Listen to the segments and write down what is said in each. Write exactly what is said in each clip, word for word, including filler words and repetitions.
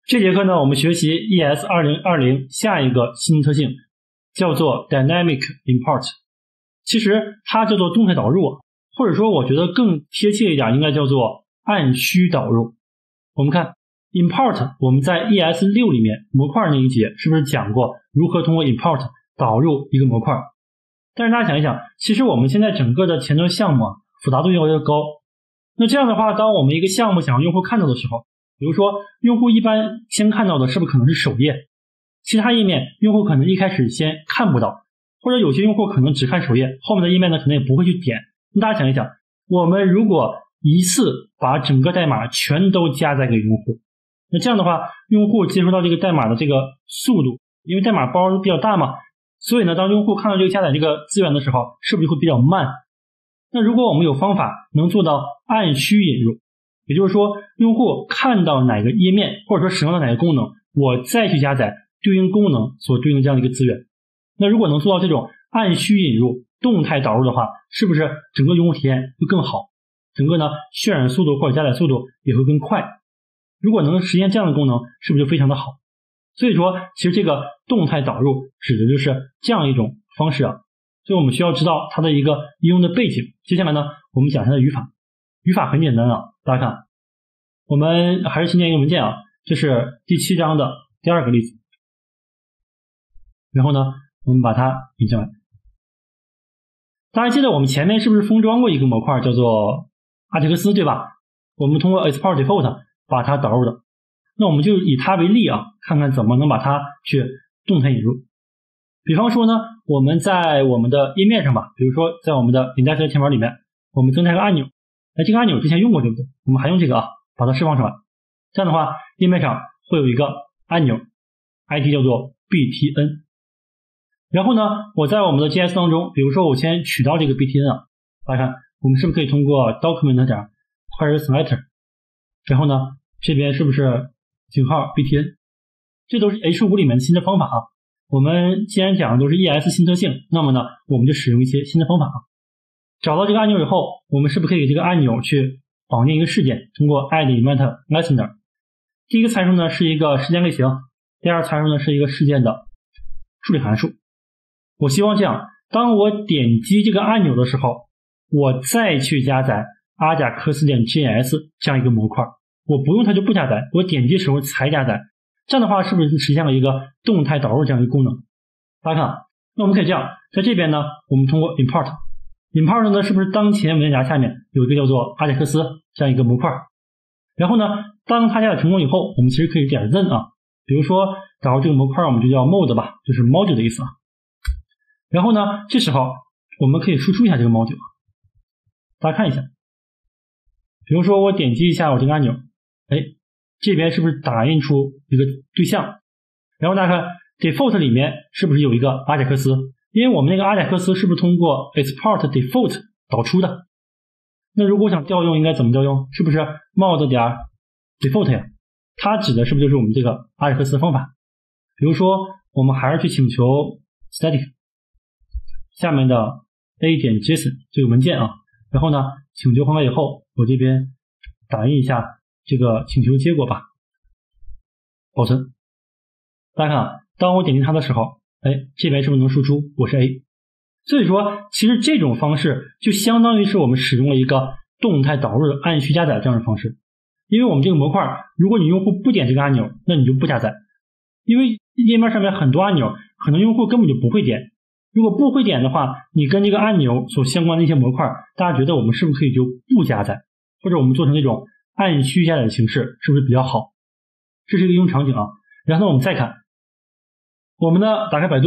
这节课呢，我们学习 E S 二零二零下一个新特性，叫做 Dynamic Import。其实它叫做动态导入，或者说我觉得更贴切一点，应该叫做按需导入。我们看 Import， 我们在 E S 六 里面模块那一节是不是讲过如何通过 Import 导入一个模块？但是大家想一想，其实我们现在整个的前端项目啊，复杂度越来越高。那这样的话，当我们一个项目想让用户看到的时候，比如说用户一般先看到的是不是可能是首页，其他页面用户可能一开始先看不到，或者有些用户可能只看首页，后面的页面呢可能也不会去点。那大家想一想，我们如果一次把整个代码全都加载给用户，那这样的话，用户接收到这个代码的这个速度，因为代码包比较大嘛，所以呢，当用户看到这个加载这个资源的时候，是不是会比较慢？那如果我们有方法能做到按需引入，也就是说，用户看到哪个页面或者说使用到哪个功能，我再去加载对应功能所对应的这样的一个资源。那如果能做到这种按需引入、动态导入的话，是不是整个用户体验会更好？整个呢渲染速度或者加载速度也会更快。如果能实现这样的功能，是不是就非常的好？所以说，其实这个动态导入指的就是这样一种方式啊。所以我们需要知道它的一个应用的背景。接下来呢，我们讲它的语法。语法很简单啊，大家看，我们还是新建一个文件啊，这是第七章的第二个例子。然后呢，我们把它引进来。大家记得我们前面是不是封装过一个模块叫做阿杰克斯，对吧？我们通过 export default 把它导入的。那我们就以它为例啊，看看怎么能把它去动态引入。比方说呢，我们在我们的页面上吧，比如说在我们的 index 前面里面，我们增加一个按钮。哎，这个按钮之前用过，对不对？我们还用这个啊，把它释放出来。这样的话，页面上会有一个按钮 ，I D 叫做 B T N。然后呢，我在我们的 J S 当中，比如说我先取到这个 B T N 啊，大家看，我们是不是可以通过 document 点 querySelector， 然后呢，这边是不是井号 B T N？ 这都是 H 五 里面的新的方法啊。我们既然讲的都是 E S 新特性，那么呢，我们就使用一些新的方法啊。找到这个按钮以后，我们是不是可以给这个按钮去绑定一个事件，通过 add event listener。第一个参数呢是一个事件类型，第二参数呢是一个事件的处理函数。我希望这样，当我点击这个按钮的时候，我再去加载阿贾克斯点 J S 这样一个模块，我不用它就不加载，我点击时候才加载。这样的话是不是实现了一个动态导入这样一个功能？大家看，那我们可以这样，在这边呢，我们通过 import。import 呢，是不是当前文件夹下面有一个叫做阿贾克斯这样一个模块？然后呢，当它加载成功以后，我们其实可以点 then 啊，比如说导入这个模块，我们就叫 mode 吧，就是 module 的意思啊。然后呢，这时候我们可以输出一下这个 module， 大家看一下，比如说我点击一下我这个按钮，哎，这边是不是打印出一个对象？然后大家看 default 里面是不是有一个阿贾克斯？因为我们那个阿贾克斯是不是通过 export default 导出的？那如果我想调用应该怎么调用？是不是 mod 点 default 呀？它指的是不是就是我们这个阿贾克斯的方法？比如说我们还是去请求 static 下面的 a 点 json 这个文件啊，然后呢请求换改以后，我这边打印一下这个请求结果吧，保存。大家看啊，当我点击它的时候，哎，这边是不是能输出我是 A？ 所以说，其实这种方式就相当于是我们使用了一个动态导入的按需加载这样的方式。因为我们这个模块，如果你用户不点这个按钮，那你就不加载。因为页面上面很多按钮，可能用户根本就不会点。如果不会点的话，你跟这个按钮所相关的一些模块，大家觉得我们是不是可以就不加载？或者我们做成那种按需加载的形式，是不是比较好？这是一个应用场景啊。然后呢，我们再看。我们呢，打开百度，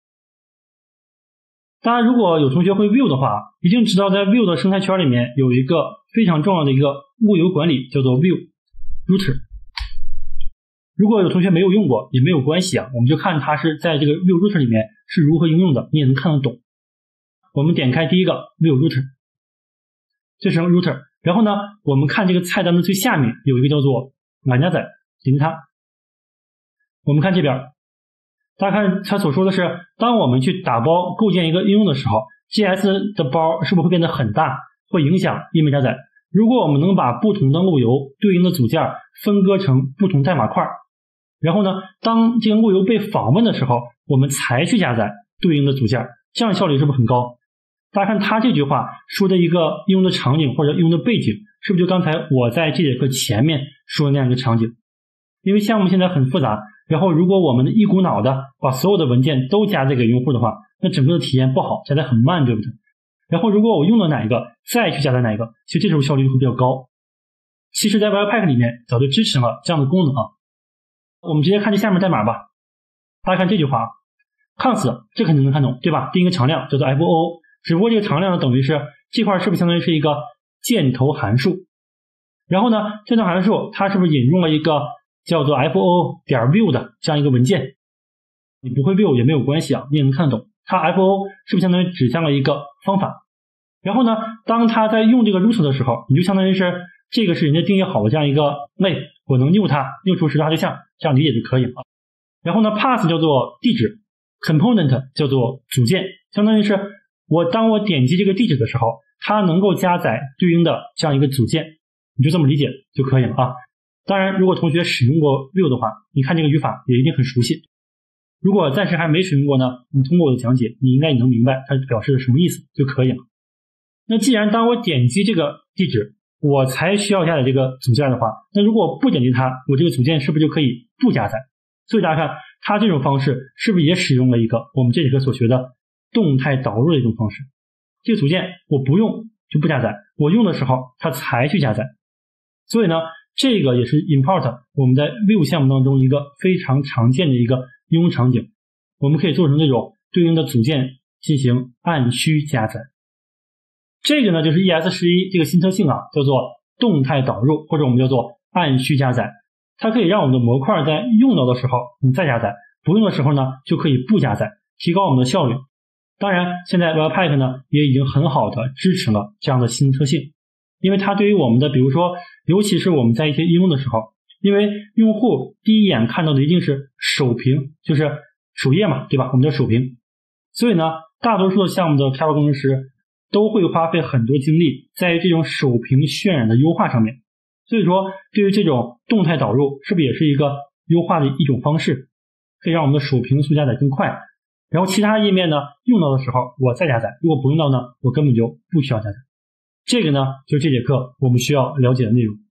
大家如果有同学会 Vue 的话，一定知道在 Vue 的生态圈里面有一个非常重要的一个物流管理，叫做 Vue Router。如果有同学没有用过，也没有关系啊，我们就看它是在这个 Vue Router 里面是如何应用的，你也能看得懂。我们点开第一个 Vue Router， 这是 Router， 然后呢，我们看这个菜单的最下面有一个叫做满加载，点击它，我们看这边。大家看他所说的是，当我们去打包构建一个应用的时候 ，J S 的包是不是会变得很大，会影响页面加载？如果我们能把不同的路由对应的组件分割成不同代码块， 然后呢，当这个路由被访问的时候，我们才去加载对应的组件，这样效率是不是很高？大家看他这句话说的一个应用的场景或者应用的背景，是不是就刚才我在这节课前面说的那样一个场景？因为项目现在很复杂，然后如果我们一股脑的把所有的文件都加载给用户的话，那整个的体验不好，加载很慢，对不对？然后如果我用了哪一个再去加载哪一个，其实这时候效率就会比较高。其实在 Webpack 里面早就支持了这样的功能啊。我们直接看这下面代码吧。大家看这句话 const 这肯定能看懂，对吧？定一个常量叫做 F O， 只不过这个常量呢等于是这块是不是相当于是一个箭头函数，然后呢箭头函数它是不是引用了一个叫做 F O 点 view 的这样一个文件？你不会 view 也没有关系啊，你也能看得懂。它 F O 是不是相当于指向了一个方法？然后呢当它在用这个 root 的时候，你就相当于是这个是人家定义好的这样一个类，我能 new 它 new 出十大对象，这样理解就可以了。然后呢 path 叫做地址， component 叫做组件，相当于是我当我点击这个地址的时候，它能够加载对应的这样一个组件，你就这么理解就可以了啊。当然如果同学使用过 view 的话，你看这个语法也一定很熟悉。如果暂时还没使用过呢，你通过我的讲解，你应该也能明白它表示的什么意思就可以了。那既然当我点击这个地址我才需要加载这个组件的话，那如果不点击它，我这个组件是不是就可以不加载？所以大家看它这种方式是不是也使用了一个我们这节课所学的动态导入的一种方式？这个组件我不用就不加载，我用的时候它才去加载。所以呢这个也是 import 我们在 view 项目当中一个非常常见的一个应用场景，我们可以做成这种对应的组件进行按需加载。这个呢就是 E S 十一 这个新特性啊，叫做动态导入，或者我们叫做按需加载。它可以让我们的模块在用到的时候你再加载，不用的时候呢就可以不加载，提高我们的效率。当然现在 Webpack 呢也已经很好的支持了这样的新特性，因为它对于我们的比如说尤其是我们在一些应用的时候，因为用户第一眼看到的一定是首屏，就是首页嘛，对吧？我们叫首屏。所以呢大多数的项目的开发工程师都会花费很多精力在于这种首屏渲染的优化上面。所以说对于这种动态导入是不是也是一个优化的一种方式，可以让我们的首屏速加载更快，然后其他页面呢用到的时候我再加载，如果不用到呢我根本就不需要加载。这个呢就是这节课我们需要了解的内容。